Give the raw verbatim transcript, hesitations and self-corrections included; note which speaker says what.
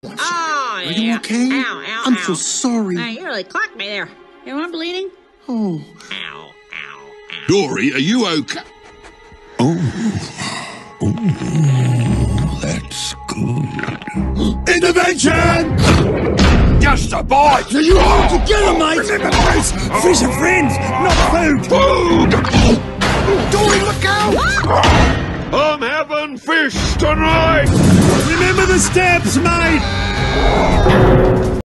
Speaker 1: Oh, yeah.
Speaker 2: Are you okay?
Speaker 1: Ow, ow,
Speaker 2: I'm
Speaker 1: ow.
Speaker 2: so sorry.
Speaker 1: Hey, you really clocked me there. You want bleeding?
Speaker 2: Oh.
Speaker 1: Ow, ow, ow.
Speaker 3: Dory, are you okay? Oh. Oh, that's good.
Speaker 4: Intervention!
Speaker 3: Just a bite!
Speaker 4: So you all together, mate!
Speaker 3: Remember this!
Speaker 4: Fish are friends, not food!
Speaker 3: Food!
Speaker 4: Dory, look out!
Speaker 3: I'm having fish tonight!
Speaker 4: Remember the steps, mate!